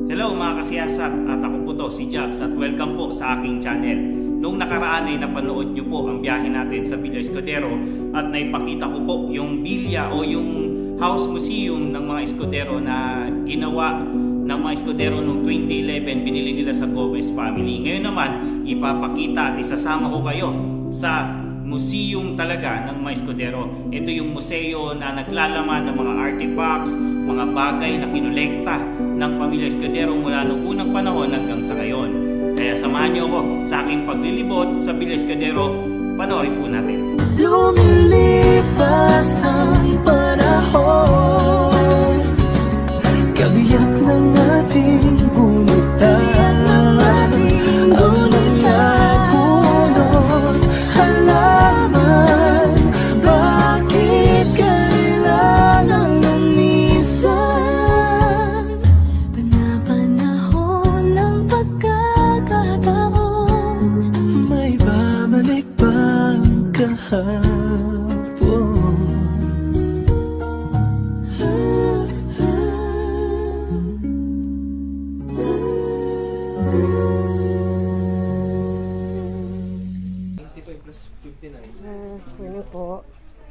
Hello mga kasiyasat, at ako po to si Jabs at welcome po sa aking channel. Noong nakaraan ay napanood nyo po ang biyahe natin sa Villa Escudero at naipakita ko po yung bilya o yung house museum ng mga Escudero na ginawa ng mga Escudero noong 2011, binili nila sa Gomez family. Ngayon naman, ipapakita at isasama ko kayo sa museum talaga ng mga Escudero. Ito yung museo na naglalaman ng mga artifacts, mga bagay na kinolekta ng pamilya Escudero mula noong unang panahon hanggang sa ngayon. Kaya samahan niyo ako sa aking paglilibot sa Villa Escudero. Panoorin po natin. Lumilipas ang panahon, kabiyak ng ating gunutan, ang mga bunot, halaman, bakit kailangan umisan? Panapanahon ng pagkakataon, may babalik bang kahapon? Ano po?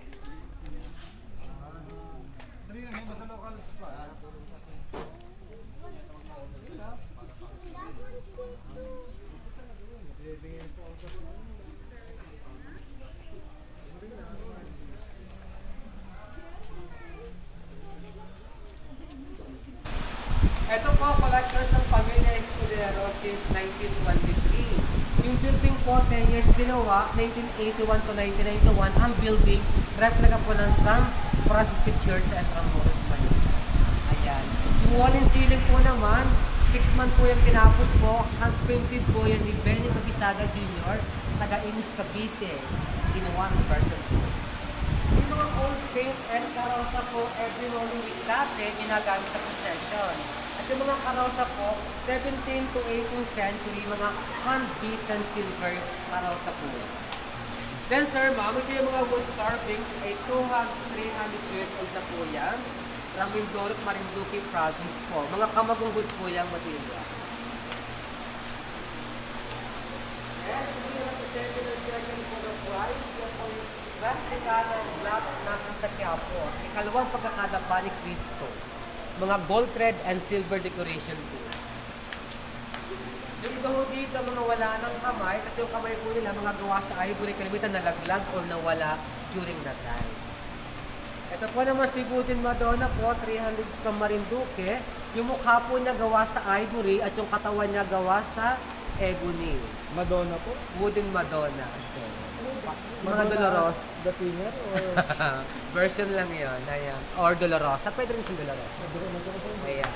Ito po, collections ng pamilya Escudero since 1923. Yung building po, 10 years ginawa, 1981 to 1991. Ang building, replica po ng San Francisco Church sa Intramuros, Manila. Ayan. Yung wall and ceiling po naman, 6 months po yung pinapos po. Hand-painted po yan ni Benny Mabisaga Jr., taga-Imus Cavite, in one person po. Yung mga old saint and karosa po, every morning week dati, ginagamit sa procession. At yung mga karosa po, 17th to 18th century, mga hand-beaten silver karosa po. Then sir, ma'am, ito yung mga wood carvings ay 200-300 years old na po yan. From Mindoro, Marinduque province po. Mga kamagong wood po yung material. And ito yung second po ng price. Yan po yung last dekada ng black nasan sa Quiapo. Ikalawang pagkakadapa ni Cristo. Mga gold thread and silver decoration tools. Yung iba ho dito, mga wala ng kamay, kasi yung kamay po nila, mga gawa sa ivory, kalimitan nalaglag o nawala during that time. Ito po naman si Wooden Madonna po, 300 from Marinduque. Yung mukha po niya gawa sa ivory at yung katawan niya gawa sa ebony. Madonna po? Wooden Madonna. Mga Madonna Dolorosa. The singer? Or... Version lang yun. Ayan. Or Dolorosa. Pwede rin si Dolorosa. Ayan.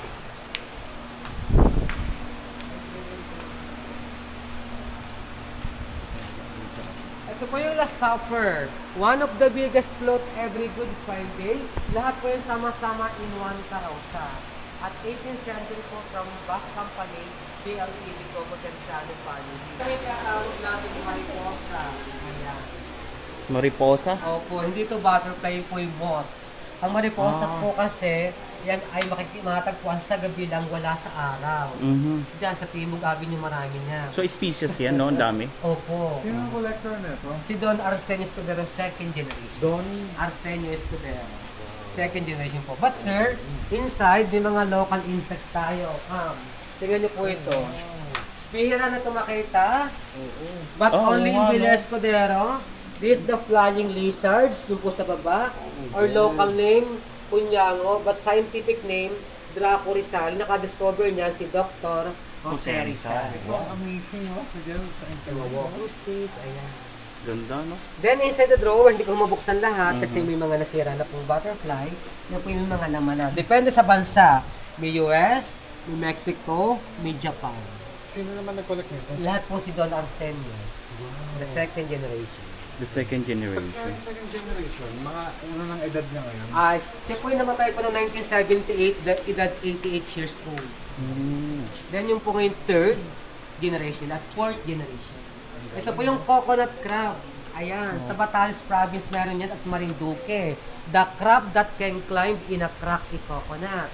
Ito po yung Last Supper. One of the biggest float every Good Friday. Lahat po yung sama-sama in one karosa. At 18th century po from bus company, BLTV po, Potenciano Family. Ito yung tinatawag natin yung mariposa. Ayan. Mariposa? Opo, hindi to butterfly po yung moth. Ang mariposa po kasi, yan ay makikitagpuan sa gabi lang, wala sa araw. Diyan sa Timog Avenue marami niya. So species yan, no? Ang dami. Opo. Sino ang collector nito? Si Don Arsenio Escudero, second generation. Don Arsenio Escudero. Second generation po. But sir, inside, may mga local insects tayo. Tingnan niyo po ito. Bihira na ito makita. But only in Villa Escudero. This is the flying lizards, yung po sa baba. Or local name, Punyango. But scientific name, Draco Rizal. Naka-discover niya si Dr. Jose Rizal. ito, amazing, no? Pwede sa internet. Walking stick, ayan. Ganda, no? Then inside the drawer, hindi ko mabuksan lahat kasi may mga nasira na pong butterfly. Yan po yung mga laman na. Depende sa bansa. May US, may Mexico, may Japan. Sino naman nag-collect nito? Lahat po si Don Arsenio. The second generation. The second Pag generation. sa second generation, mga ano ng edad niya ngayon? Siya po yung namatay po noong 1978, edad 88 years old. Then yung po ngayon third generation at fourth generation. Ito po yung coconut crab. Ayan, sa Batanes province meron yan at Marinduque. The crab that can climb in a cracked coconut.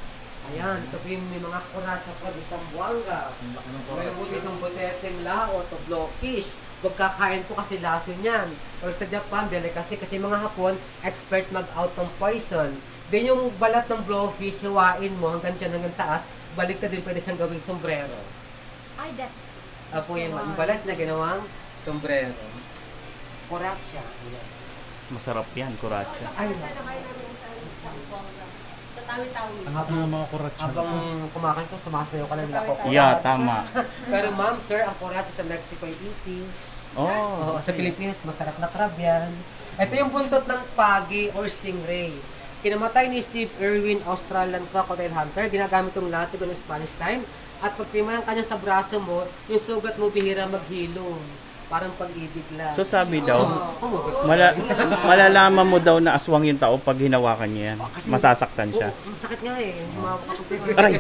Ayan, ito po yung may mga kuratsa pa di Sambuanga. Meron po itong buteteng laot o blowfish. Huwag kakain po kasi laso niyan. Or sa Japan, delicacy kasi mga Hapon, expert mag-out ng poison. Then yung balat ng blowfish, hiwain mo hanggang dyan hanggang taas, balik na din pwede siyang gawing sombrero. Ay, that's... Apo yung balat na ginawang sombrero. Kuratsa. Ayan. Masarap yan, kuratsa. Ay, Sa tawi-tawi. Ang hapon ng mga kuratsa. habang kumakain ka, sumasayaw ka ng lako. Yeah, tama. Pero ma'am, sir, ang kuratsa sa Mexico ay itis. Oh, Oo, sa Pilipinas, masarap na crab yan. Ito yung buntot ng pagi or stingray. Kinamatay ni Steve Irwin, Australian crocodile hunter. Ginagamit yung latigo ng Spanish time. At pag timayan ka niya sa braso mo, yung sugat mo bihira maghilom. Parang pag-ibig lang. So sabi daw, Oo. malalaman mo daw na aswang yung tao pag hinawakan niya yan. Kasi- Masasaktan siya. Oo, masakit nga eh. Humawak ako sa Aray!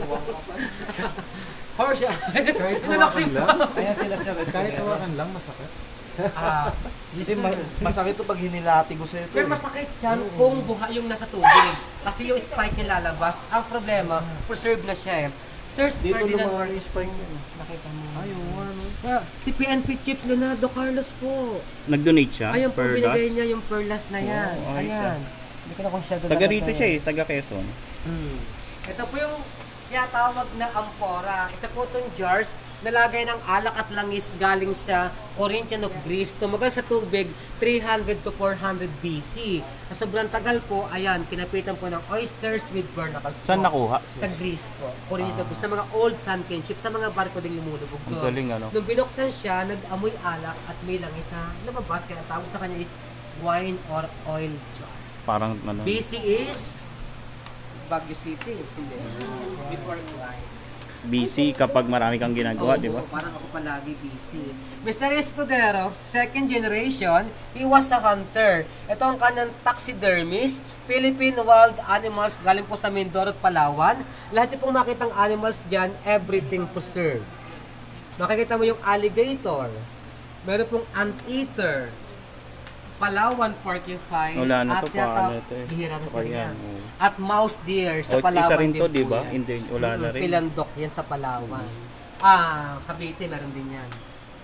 Horse yan. Kahit Inanaksin hawakan mo. lang. Ayan sila sir. Kahit hawakan lang, masakit. Ah, Kasi masakit to pag hinilati ko sa'yo. Sir, masakit yan kung buha yung nasa tubig. Kasi yung spike niya lalabas. Ang problema, preserve na siya eh. Sir, Dito Ferdinand lumawan yung spine niya. Nakita mo. Ay, oo, ano. Si PNP Chips Leonardo Carlos po. Nag-donate siya? Ayun po, per binigay last? niya yung perlas na yan. Oo, ayos Ayan. Hindi ko na kung siya doon. Taga rito siya eh, taga Quezon. Ito po yung tinatawag na ampora. Isa po itong jars na lagay ng alak at langis galing sa Corinthian of Greece. Tumagal sa tubig 300 to 400 BC. Sa sobrang tagal po, ayan, kinapitan po ng oysters with barnacles po. Saan nakuha? Sa Greece po. Corinthian of Greece. Sa mga old sunken ship, sa mga barko din lumulubog Ang doon. galing ano. Nung binuksan siya, nag-amoy alak at may langis na lumabas. Kaya tawag sa kanya is wine or oil jar. Parang ano. BC is Baguio City. Hindi. Before Christ. busy kapag marami kang ginagawa, di ba? Parang ako palagi busy. Mr. Escudero, second generation, he was a hunter. Ito ang kanyang taxidermist, Philippine wild animals, galing po sa Mindoro at Palawan. Lahat yung pong makitang animals dyan, everything preserved. Makikita mo yung alligator, meron pong anteater, Palawan porcupine, Wala na at to, yata, paano ito eh. bihira na Baka sila yan, yan. oo. At mouse deer sa O, Palawan isa rin to, din di po ba? yan. Hindi, wala na rin. Pilandok yan sa Palawan. Cavite, meron din yan.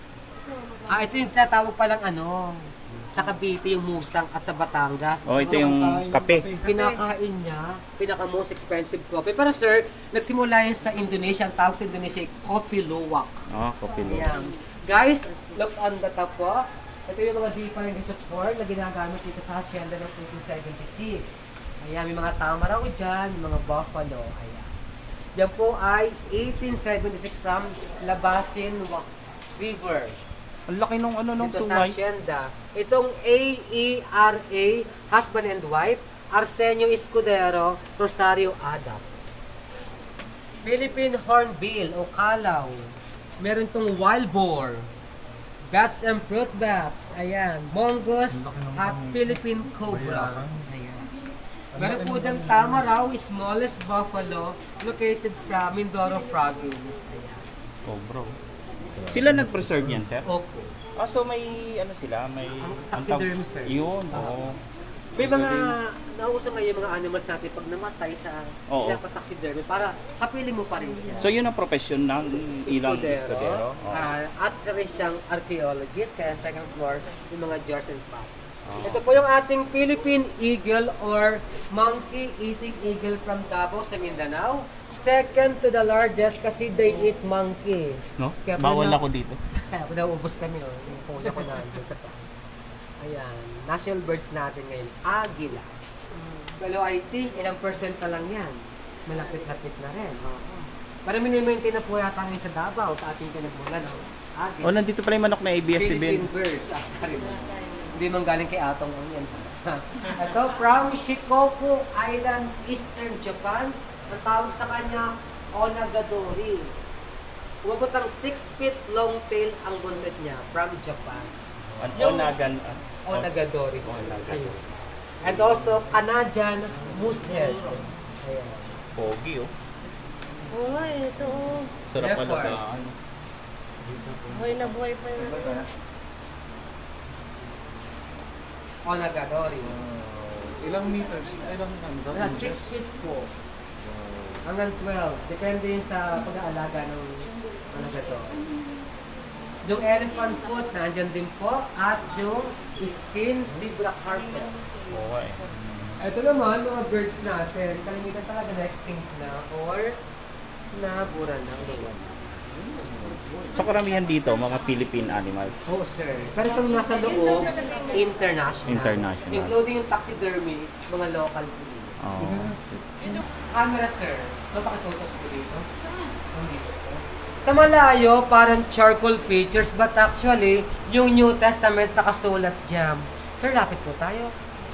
Ito yung tatawag palang sa Cavite yung musang at sa Batangas. Oh, ito yung kape. Pinakain niya, pinaka most expensive coffee. Pero sir, nagsimula yan sa Indonesia. Ang tawag sa Indonesia ay Kopi Luwak. Ah, kape lo. Ayan. Guys, look on the top po. Ito yung mga different support na ginagamit dito sa hacienda ng 1876. Ayan, may mga tama raw dyan, may mga buffalo. Ayan. Yan po ay 1876 from Labasin River. Ang laki nung nung Dito sa sungay. hacienda. Itong AERA, husband and wife, Arsenio Escudero, Rosario Adap. Philippine Hornbill o Kalaw. Meron tong wild boar. Bats and fruit bats. Ayan. Mongoose at Philippine cobra. Ayan. Meron po dyan Tamaraw, smallest buffalo, located sa Mindoro province. Ayan. Oh, bro. Sila nag-preserve yan, sir? Opo. Ah, so may sila, may... Taxidermy, sir. Yun, oo. May mga, nauso ngayon mga animals natin pag namatay sa Oo. pinapataxidermy para kapiling mo pa rin siya. So yun ang profesyon ng ilang Escudero. escudero. At isa rin siyang archaeologist, kaya second floor, yung mga jars and pots. Oh. Ito po yung ating Philippine eagle or monkey-eating eagle from Davao sa Mindanao. Second to the largest kasi they eat monkey. No? Kaya Bawal na- ako dito. Kaya naubos kami, yung kuya ko na doon sa taas. Ayan, national birds natin ngayon, agila. Pero I think ilang percent na lang yan. Malapit-lapit na rin. Pero minimaintain na po yata ngayon sa Davao sa ating pinagmulan. Agila. Oh, nandito pala yung manok na ABS-CBN. Philippine birds. Sorry. Hindi man galing kay Atong ang yan. Ito, from Shikoku Island, Eastern Japan. Ang tawag sa kanya, Onagadori. Umabot ang 6 feet long tail ang buntot niya from Japan. Onagan. Onagadori. Onagadori. Ayun. And also, Canadian moosehead. Ayan. Pogi, oh. Oo nga eh, ito. Sarap Leopard. alagaan. Buhay na buhay pa yun. Onagadori. Ilang meters? Ilang ano? 6 feet po. Hanggang 12. Depende yun sa pag-aalaga ng ano to. Yung elephant foot, nandyan din po. At yung skin zebra carpet. Okay. Ito naman, mga birds natin. Kalimitan talaga na extinct na or nabura na. So karamihan dito, mga Philippine animals. Oo, sir. Pero itong nasa loob, international. International. Including yung taxidermy, mga local po. Oh. Camera, sir. So, pakitutok po dito. Dito po. Sa malayo, parang charcoal pictures, but actually, yung New Testament nakasulat dyan. Sir, lapit po tayo.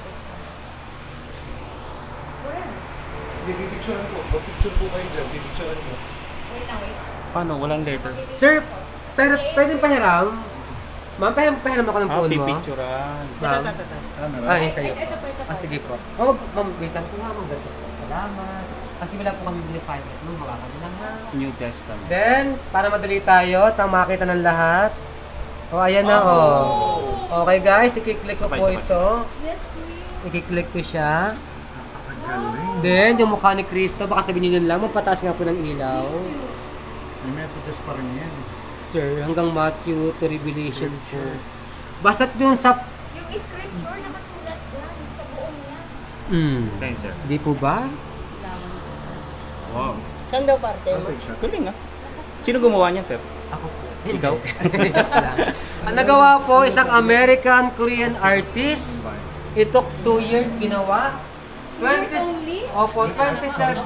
Bibipicturean po. Picture po kayo dyan. Bibipicturean mo. Paano? Walang letter? Sir, pero pwedeng pahiram? Ma'am, pahiram ako ng phone mo. Pipicturean. Ma'am. Camera. Ah, sa'yo. Sige po. Oh, ma'am, wait lang po ma'am. Ganito po. Salamat. Kasi wala po kami bili finance. Ma'am, makakati lang ha. New Testament. Then, para madali tayo, tang makita ng lahat. Oh, ayan na oh. Okay guys, i-click ko po Sabay. ito. I-click ko siya. Then, yung mukha ni Cristo, baka sabihin nyo lang, magpataas nga po ng ilaw. May messages pa rin yan. Sir, hanggang Matthew to Revelation po. Basta dun sa... Yung scripture na masulat dyan sa buong yan. Thanks, sir. Di po ba? Wow. Saan daw parte mo? Galing ah. Sino gumawa niyan, sir? Ako po. Ikaw? Jokes lang. Ang nagawa po, isang American-Korean artist. It took 2 years ginawa. 20, opo, 27.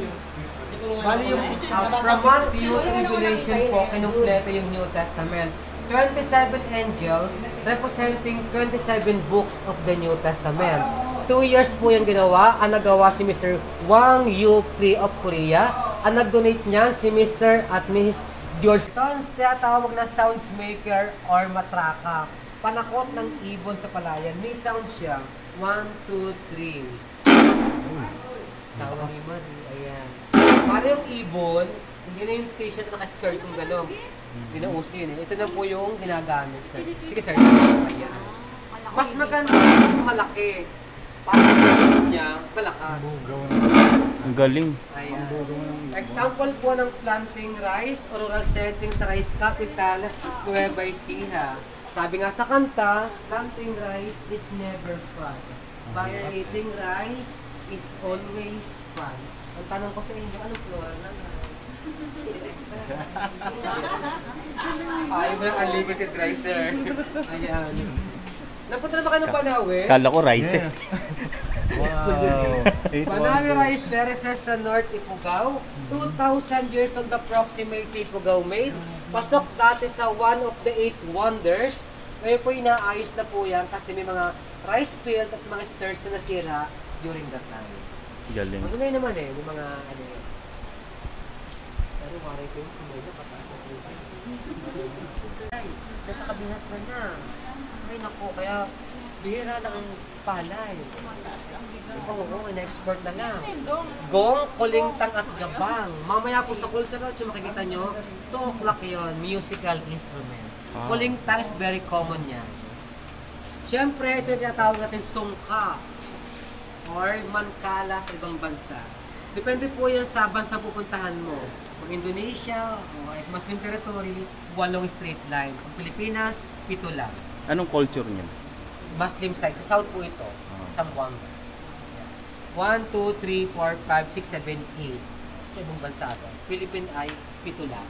Bali yung from Matthew to Revelation po, kinumpleto yung New Testament. 27 angels representing 27 books of the New Testament. 2 years po yung ginawa. Ang nagawa si Mr. Wang Yu Pri of Korea. Ang nag-donate niyan si Mr. at Miss George. Ito ang tinatawag na sounds maker or matraka. Panakot ng ibon sa palayan. May sound siya. 1, 2, 3. Sawa ni Marie. Ayan. Para yung ibon, hindi na yung t-shirt na naka-skirt yung gano'n. Hindi na uso yun eh. Ito na po yung ginagamit, sir. Sige, sir. Ayan. Mas maganda, mas malaki. Para yung niya, malakas. Ang galing. Ayan. Example po ng planting rice or rural setting sa rice capital, Nueva Ecija. Sabi nga sa kanta, planting rice is never fun. But eating rice is always fun. Ang tanong ko sa inyo, anong plural ng rice? Extra rice. Ayaw mo ng unlimited rice, sir. Ayan. Napunta na ba kayo ng Banawe? Kala ko rices. Wow. Banawe Rice Terraces sa North Ifugao. 2,000 years on the proximate Ifugao made. Pasok dati sa one of the 8 wonders. Ngayon po inaayos na po yan kasi may mga rice field at mga stairs na nasira during that time. Galing. Maganda naman eh, may mga ano yun. Pero waray ko yung kumay na pataas na po. Ay, nasa kabinas na. Ay naku, kaya bihira lang ang palay. Oo, in-export na lang. Gong, kulintang at gabang. Mamaya po sa cultural, makikita nyo, 2 o'clock yun, musical instrument. Ah. Kulintang is very common yan. Siyempre, ito yung tinatawag natin sungka or mankala sa ibang bansa. Depende po yan sa bansa pupuntahan mo. Pag Indonesia o Muslim territory, 8 straight line. Pag Pilipinas, 7 lang. Anong culture niyan? Muslim side. Sa south po ito. Zamboanga. 1, 2, 3, 4, 5, 6, 7, 8. Sa ibang bansa ito. Philippine ay 7 lang.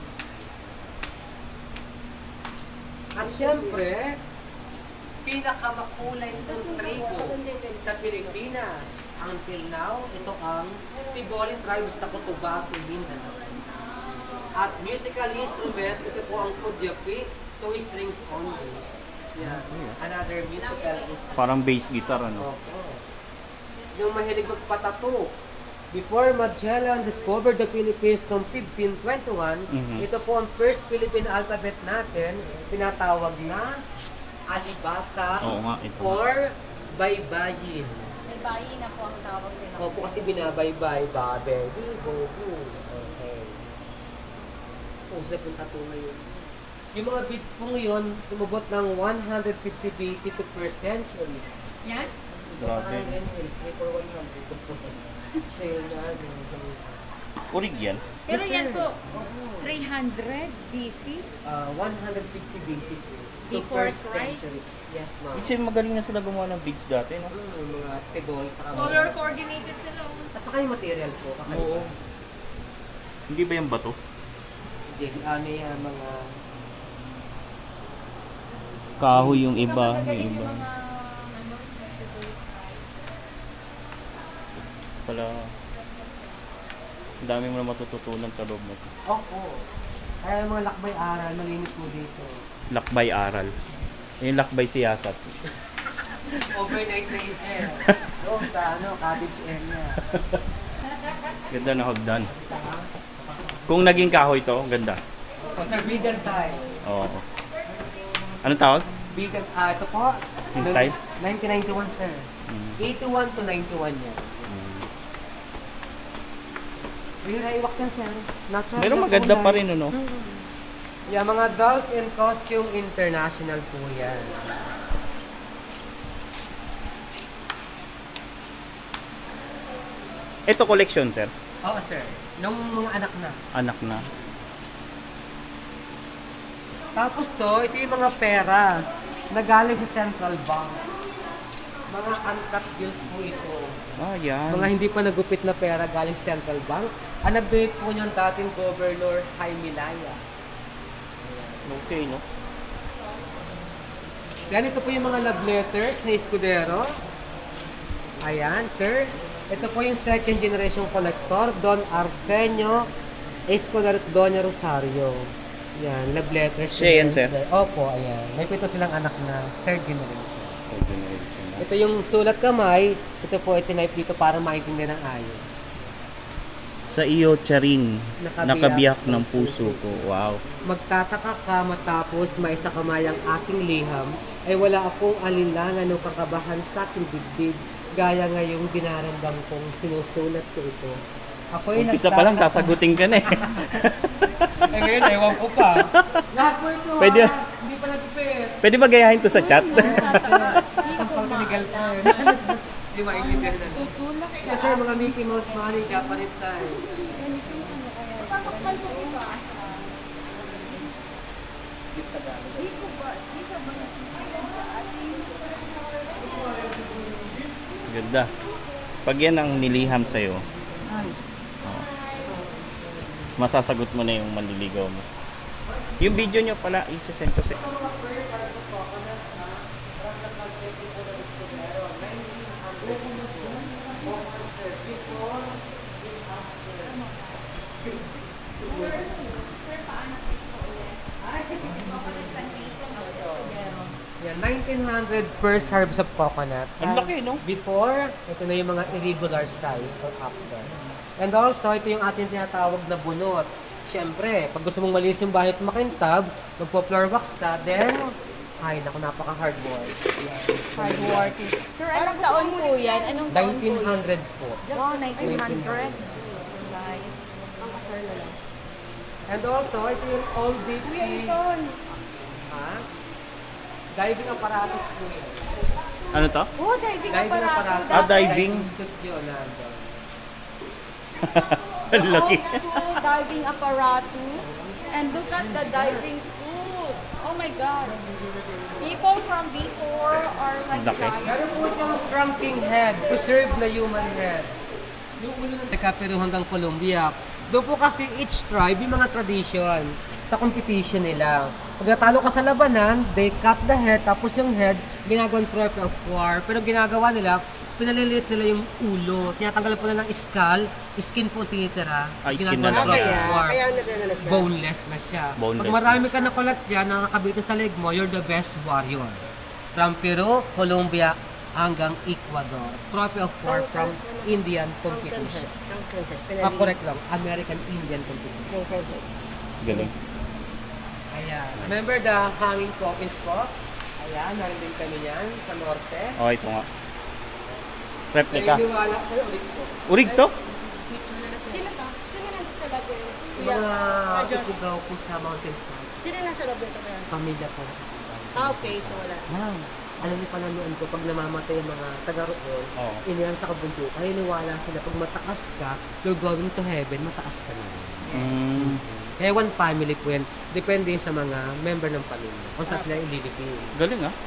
At syempre, pinakamakulay ng tribo sa Pilipinas. Until now, ito ang Tiboli tribe sa Cotabato, Mindanao. At musical instrument, ito po ang kudyapi, 2 strings only. Yeah. Another musical instrument. Parang bass guitar, ano? Opo. Yung mahilig magpatato. Before Magellan discovered the Philippines noong 1521, ito po ang first Philippine alphabet natin, tinatawag na alibaka Oo nga, ito. or baybayin. May bayi na po ang tawag nila. Opo, kasi binabaybay, babe, go. Okay. Puso na pong tattoo ngayon. Yung mga beads po ngayon, umabot ng 150 BC to 1st century. Yan? Punta ka Grabe. ng NLs, 3 for 100. Sale na ano. Urig yan. Pero Yes, yan sir. po, Oo. 300 BC. 150 basic. To Before first Christ? century. Yes, ma'am. Kasi magaling na sila gumawa ng beads dati, no? Mga tibol sa Color coordinated sila. Oh. At saka yung material po. kakaiba. Oo. Hindi ba yung bato? Hindi, ano yan, mga... Kahoy yung iba. Magagaling Yung iba. yung mga ano, festival. Pala, ang dami mo na matututunan sa loob nito. Opo. Kaya yung mga lakbay-aral, malimit mo dito. Lakbay aral. Yung lakbay siyasat. Overnight na yung sir. Doon sa ano, cottage area. Ganda na hagdan. Kung naging kahoy to, ganda. O sir, vegan tiles. Oo. Anong tawag? Vegan, ito po. Yung tiles? 1991 sir. 81 to 91 yan. Rira iwak yan sir. Natural Pero na maganda kulay. pa rin, ano? Yeah, mga Dolls and Costume International po yan. Ito collection, sir. Oo sir. Nung mga anak na. Anak na. Tapos to, ito yung mga pera na galing sa Central Bank. Mga uncut bills po ito. Ah, yan. Mga hindi pa nagupit na pera galing sa Central Bank. Ang nag-donate po niyan dating Governor Jaime Laya. Okay, no? Yan, ito po yung mga love letters na Escudero. Ayan, sir. Ito po yung second generation collector, Don Arsenio Escudero at Doña Rosario. Yan, love letters. Siya yan, sir? Opo, ayan. May pito silang anak na third generation. Ito yung sulat kamay. Ito po, itinype dito para maintindihan ng ayos. Sa iyo, Charing, Nakabiyak nakabiyak ng ng puso ko. Wow. Magtataka ka matapos maisa kamay ang aking liham, ay wala akong alinlangan o kakabahan sa aking dibdib, gaya ngayong dinaramdam kong sinusulat ko ito. Ako'y Umpisa pa lang, sasagutin ka na eh. Eh ngayon, ewan ko pa. Lahat po ito Pwede- ha. Hindi pa nagpipit. Pwede ba gayahin to sa chat? Sampal ka legal tayo. Hindi maintindihan na. Tutulak Kasi sir, mga Mickey Mouse money, Japanese style. Ganda. Pag yan ang niliham sa'yo, masasagot mo na yung manliligaw mo. Yung video nyo pala, isa-send ko sa... Yan, 1900 per harvest of coconut. Ang laki, no? Before, ito na yung mga irregular size or after. And also, ito yung ating tinatawag na bunot. Siyempre, pag gusto mong malinis yung bahay at makintab, magpo-floor wax ka, then, ay, naku, napaka-hard work. hard working. Sir, anong taon po yan? Anong taon po yan? 1900 po. Wow, 1900. Nice. And also, ito yung old deep sea. Ha? Diving apparatus po yan. Ano to? Oh, diving Diving apparatus. Ah, diving. suit yun, nandun. Ang laki. Old school diving apparatus. And look at the diving suit. Oh my God. People from before are like Laki. giants. Meron po yung shrunken head, preserved na human head. Yung ulo ng Peru hanggang Colombia. Doon po kasi each tribe, yung mga tradition sa competition nila. Pag natalo ka sa labanan, they cut the head, tapos yung head, ginagawang trophy of war. Pero ginagawa nila, pinaliliit nila yung ulo. Tinatanggalan po nila ng skull, skin po ang tinitira. Ah, skin Ginagawang na lang. trophy of war. Boneless na siya. Boneless Pag marami ka nakulat dyan, nakakabit sa leg mo, you're the best warrior. From Peru, Colombia, hanggang Ecuador. Trophy of war from Indian competition. Correct lang. American Indian competition. Galing. Ayan. Remember the hanging coffins po? Ayan, narin din kami yan sa norte. Oh, ito nga. Replica. Naniniwala ko ulit po. Urig to? Sino to? Sino nandito sa labo? Mga ipugaw po sa mountain side. Sino nasa loob nito kaya? Pamilya po. Ah, okay. So wala. Ma'am, alam niyo pala noon ko, pag namamatay ang mga taga roon, Oo. iniyan sa kabundok, ay niwala sila, pag mataas ka, you're going to heaven, mataas ka na. Kaya one family po yan. Depende yun sa mga member ng pamilya. Kung saan sila ililipin. Galing ah.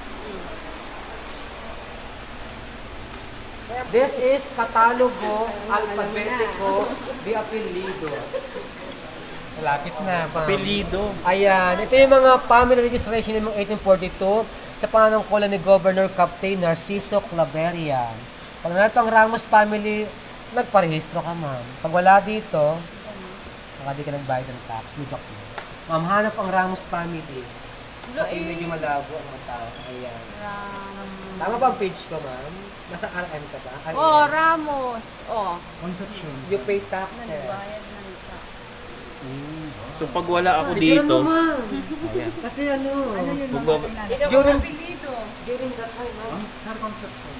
This is Katalogo Alphabetico de Apelidos. Malapit na. Apelido. Ayan. Ito yung mga family registration ng 1842 sa panangkulan ni Governor Captain Narciso Claveria. Pag narito ang Ramos family, nagparehistro ka, ma'am. Pag wala dito, baka di ka nagbayad ng tax. May jokes na. Ma'am, hanap ang Ramos family. Ay, medyo malabo ang mga tao. Ayan. Tama ba ang page ko, ma'am? Nasa RM ka ba? Oh, Ramos. Oh. Conception. You pay taxes. Nagbayad ng tax. So pag wala ako Picturean dito, mo, ma'am. ayan. Kasi ano, Magbaba- during that time, ma'am, Sir, conception.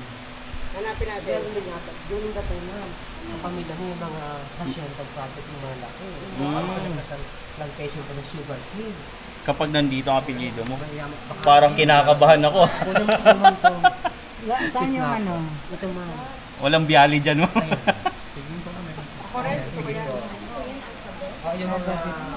during that time, ma'am, ang pamilya niya yung mga Russian pag-profit ng mga laki. Plantation pa ng sugar cane. kapag nandito ang apelyido mo, Kaya, baka- parang kinakabahan ako. Kunin mo ito, ma'am, to. Saan yung ano? Ito, ma'am. Walang biyali dyan mo. Yung mga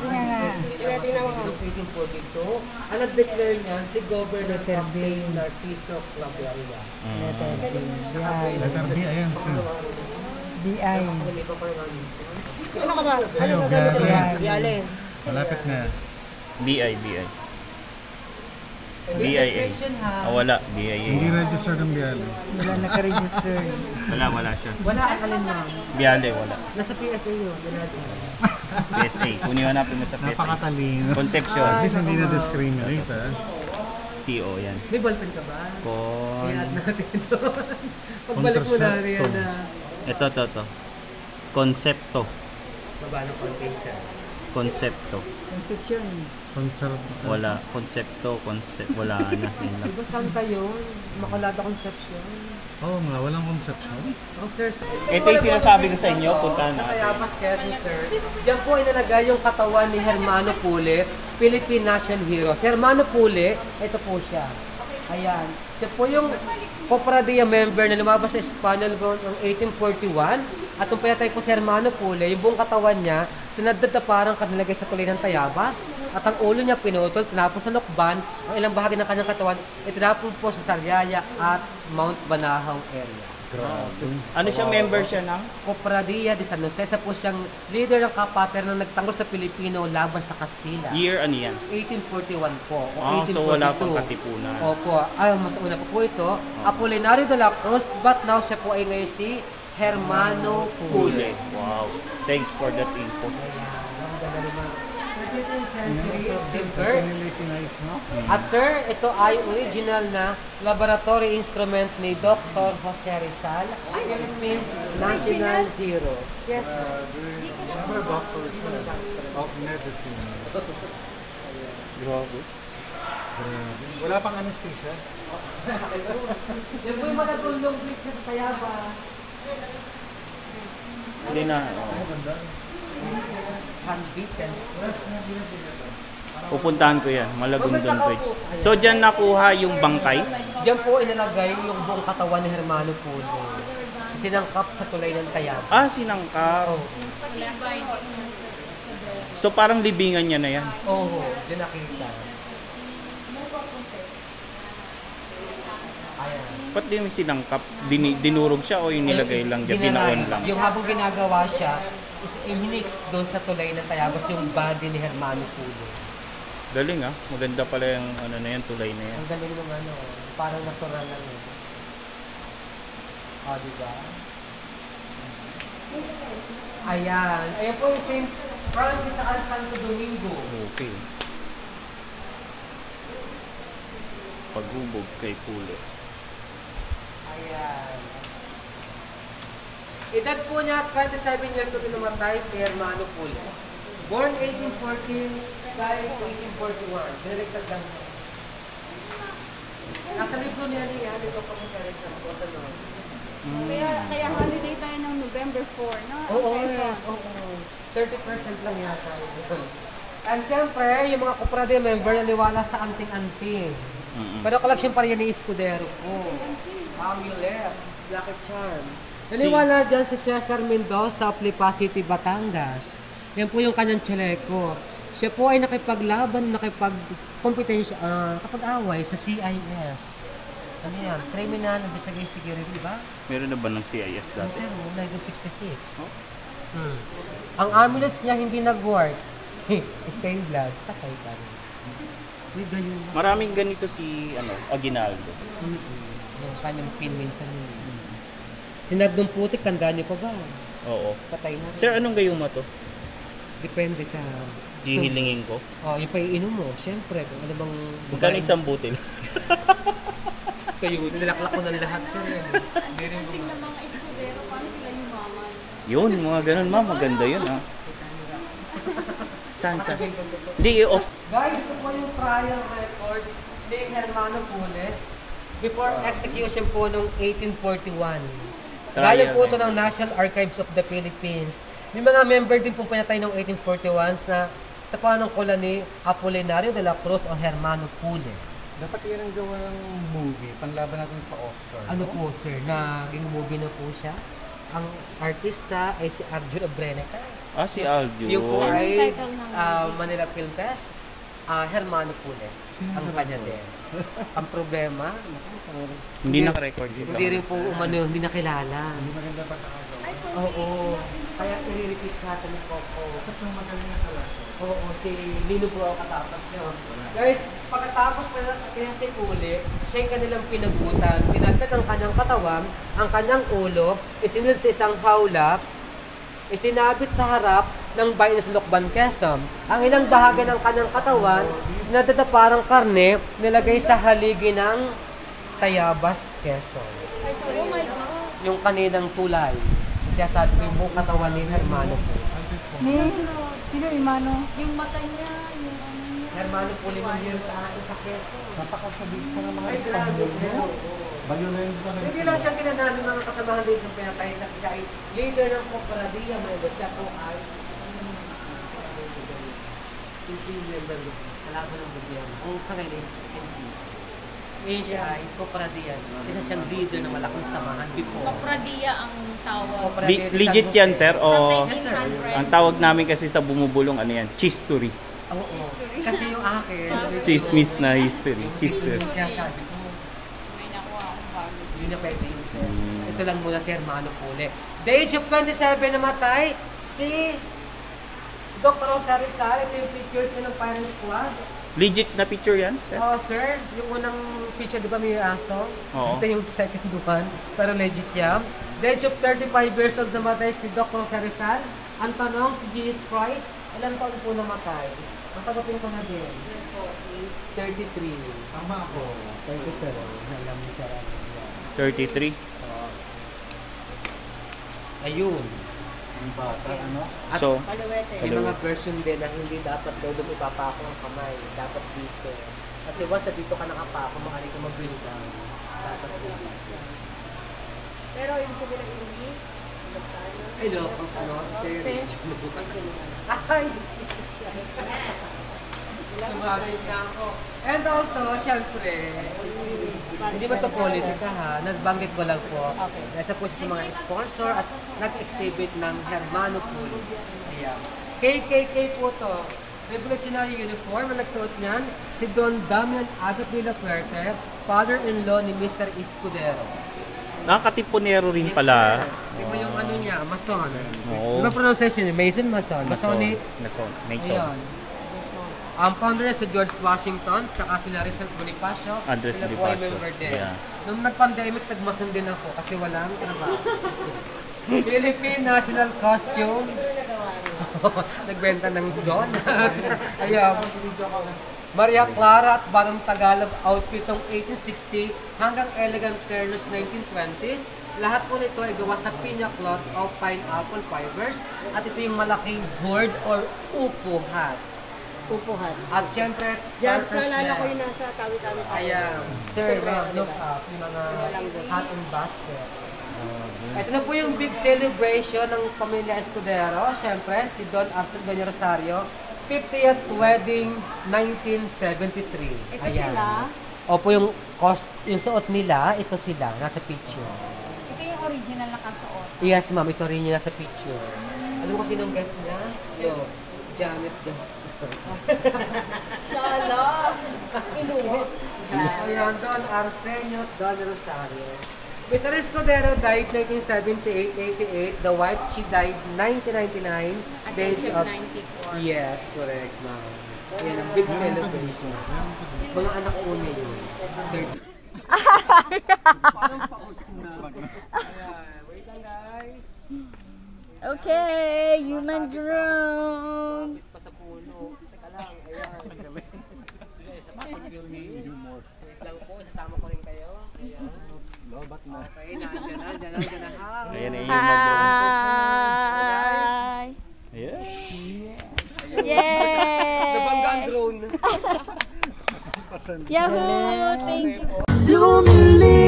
Noong 1842, ang nag-declare niya si Governor Captain Narciso Claveria. Letter B, ayan, sir. BI. Sa'yo, Biale. Malapit na. BI. BIA. Wala. Hindi BIA. registered ang Biale. Wala naka-register. Wala siya. Wala ang alin, ma'am. Biyale, wala. Nasa PSA yun. PSA. Kunin hanapin mo sa PSA. Napakatalino. Conception. At least hindi na-discriminate, ha? CO yan. May ballpen ka ba? I-add Con... natin doon. Pagbalik mo na rin yan na Ito. Concepto. baba ng konti, sir. Concepto. Conception. Concert. Wala. Concepto. Wala na. Yun lang. Diba Santa yun? Makalada Conception. Oo nga, walang conception. Oh, sir. Ito yung sinasabi ko sa inyo. Puntahan natin. Kaya pa, sir. Diyan po inalagay yung katawan ni Hermano Pule, Philippine National Hero. Si Hermano Pule, ito po siya. Ayan. Siya po yung Copradia member na lumabas sa Espanyol noong 1841. At nung pinatay po si Hermano Pule, yung buong katawan niya, tinadad na parang kanilagay sa tulay ng Tayabas. At ang ulo niya pinutol, tinapon sa Lokban. Ang ilang bahagi ng kanyang katawan, itinapon po sa Sariaya at Mount Banahaw area. Ano siya? Member siya ng? Copradia de San Jose. Isa po siyang leader ng kapatid na nagtanggol sa Pilipino laban sa Kastila. Year ano yan? 1841 po. O So wala 1842. pang katipunan. Opo. Ay, mas una po ito. Apolinario de la Cruz, but now siya po ay ngayon si Hermano Pule. Wow. Thanks for that info. Ang ganda naman. 17th century silver. Pinilipiниze, no? At sir, ito ay original na laboratory instrument ni Dr. Jose Rizal, Philippine National Hero. Yes, ma'am. Siyempre, doctor siya. Of medicine. Grabe. Grabe. Wala pang anesthesia. Yan po yung mga gulong bricks sa Tayabas. Hindi na. Handbeaten. Pupuntahan ko yan. Malagundon Bridge. So dyan nakuha yung bangkay? Diyan po inalagay yung buong katawan ni Hermano Pule. Sinangkap sa tulay ng Tayabas. Ah, sinangkap. Oh. So parang libingan niya na yan. Oo, diyan nakita. Ayan. Ba't di may sinangkap? Dinurog siya o yung nilagay lang dyan? Binaon lang? Yung habang ginagawa siya, is i-mix doon sa tulay ng Tayabas yung body ni Hermano Pule. Galing ah. Maganda pala yung ano na yan, tulay na yan. Ang galing ng ano, parang natural lang yun. O, diba? Ayan. Ayan po yung St. Francis sa Santo Domingo. Okay. Paghubog kay Pule. Ayan. Edad po niya, 27 years old namatay si Hermano Pule. Born 1814, died 1841. Direktad lang niya. Nasa libro niya niya, ito pa po sa Rizal po sa North. Kaya holiday tayo ng November 4, no? Oo, Kasi yes, oo. 30% lang yata. And siyempre, yung mga Copradia member naniwala sa anting-anting. Pero collection pa rin yan ni Escudero po. Amulets, Lucky Charm. Naniwala dyan si Cesar Mendoza of Lipa City, Batangas. Yan po yung kanyang chaleco. Siya po ay nakipaglaban, nakipag-competensya, kapag-away sa CIS. Ano yan? Criminal Investigation Security, ba? Meron na ba ng CIS dati? Kasi 1966. Ang amulets niya hindi nag-work. Stained blood, patay pa rin. May ganyan na. Maraming ganito si Aguinaldo. Yung kanyang pin minsan yun. Sinardong putik, tandaan niyo pa ba? Oo. Patay na. Sir, anong gayuma to? Depende sa... Gihilingin ko. Oh, yung paiinom mo, syempre, kung ano bang... Magkano isang butil? Kayo, nilakla ko ng lahat, sir. Hindi rin Tingnan ng mga Escudero, paano sila yumaman? Yun, mga ganun ma'am. Maganda yun ha. Saan? Hindi, Guys, ito po yung trial records ni Hermano Pule before execution po noong 1841. Galing po ito ng National Archives of the Philippines. May mga member din po pinatay noong 1841 na sa panungkulan ni Apolinario de la Cruz o Hermano Pule. Dapat yan ang gawa ng movie, panlaban natin sa Oscar. Ano po sir, naging movie na po siya. Ang artista ay si Arjun Abreneca. si Aljo. Yung po Ano ay yung title ng Manila Film Fest, Hermano Pule. Ang kanya din. Ang problema, Hindi naka-record dito. hindi rin po umano, hindi nakilala. Hindi maganda pagkakagawa. Ay, kung Oo. Kaya i-repeat natin ni Coco. Kasi magaling na talaga. Oo, si Lino po ako katapos niyo. Guys, pagkatapos pa na kaya si Uli, siya yung kanilang pinagutan. Pinagtag ang kanyang katawan, ang kanyang ulo, isinil sa isang hawla, isinabit sa harap ng bayan sa Lucban, Quezon. Ang ilang bahagi ng kanyang katawan, nadada parang karne, nilagay sa haligi ng Tayabas, Quezon. oh my God. Yung kaninang tulay. Kaya sabi ko yung buong katawan ni Hermano po. Ni, sino yung mano? Yung mata niya, yung ano niya. Hermano po limang year sa atin sa Quezon. Napakasabis na ng mga Ay, grabe Espanyol. sila. Baliw na yung talaga. Hindi lang siya tinanalo ng mga kasamahan din ng pinatay kasi siya ay leader ng Cooperadilla member. Siya po ay member kalaban ng gobyerno. Ang sa ngayon, siya ay Cooperadilla. Isa siyang leader ng malaking samahan before. Kapradia ang tawag. Cooperadilla de San Legit Jose. yan, sir? O From Yes, sir. 1900. ang tawag namin kasi sa bumubulong, ano yan? Chistory. Oo. Kasi yung akin, Chismis na history. Chistory. Kaya sabi ko, May nakuha akong bago. hindi na pwede yun, sir. Ito lang muna si Hermano Pule. The age of 27 namatay si Dr. Rosario Sal. Ito yung pictures niya ng Pirate Squad. Legit na picture yan, sir? Oo, sir. Yung unang picture, di ba may aso? Oo. Ito yung second one. Pero legit yan. The age of 35 years old namatay si Dr. Rosario Sal. Ang tanong, si Jesus Christ, ilan taon po namatay? Masagutin ko na din. 33. Tama ako. Thank you, sir. Alam mo, sir. 33. Ayun. Yung bata, ano? At So, may mga version din na hindi dapat daw doon ipapako ang kamay. Dapat dito. Kasi once na dito ka nakapako, maaari ka mag-bring down. Dapat dito. Pero yung sabi ng hindi, Ay, locos, no? Ay! Sumabit na ako. And also, syempre, hindi ba ito politika ha? Nagbanggit ko lang po. Nasa po siya sa mga sponsor at nag-exhibit ng Hermano Pool. Ayan. KKK po to. Revolutionary uniform ang nagsuot niyan, si Don Damian Abad de la Puerte, father-in-law ni Mr. Escudero. nakakatipunero rin pala. Di ba yung ano niya, Mason? Di Oo. ba pronunciation niya? Mason, Mason. Masonic. Mason. Ayun. Ang founder si George Washington, saka sila Rizal Bonifacio, Andres sila po ay Bonifacio. member din. Yeah. Nung nag-pandemic, nagmason din ako kasi walang trabaho. Philippine National Costume. Nagbenta ng donut. Ayun. Maria Clara at Barong Tagalog outfit ng 1860 hanggang elegant careless 1920s. Lahat po nito ay gawa sa piña cloth o pineapple fibers. At ito yung malaking gourd or upo hat. Pupuhan. At syempre, Diyan, Turkish naalala ko leg. yung nasa tawi-tawi. Ayan. Sir, look up yung mga hat and basket. Ito na po yung big celebration ng pamilya Escudero. Syempre, si Don Arcel Doña Rosario, 50th wedding 1973. ito sila. Opo, yung suot nila, ito sila, nasa picture. Ito yung original na kasuot. Yes, ma'am, ito rin yung nasa picture. Alam mo kasi nung guest niya? Yo, si Janet Johnson. Shala! Inuwa. Ayan, Don Arsenio, Don Rosario. Mr. Escudero died 1978-88. The wife, she died 1999. At Then age she of up- 94. Yes, correct, ma'am. Yan ang big celebration. Mga anak ko niya yun. 30. Parang paus na. Ayan, wait lang guys. Okay, human drone. Pa sa puno. Teka lang, ayan. Sige, sa pag-building. Wait lang po, nasama ko rin kayo. Ayan. Lobat na. Okay, nandiyan na. Ayan na yung Hi! Ayan. Yay! Nabangga ang drone. Yahoo! Thank you. Lumilipad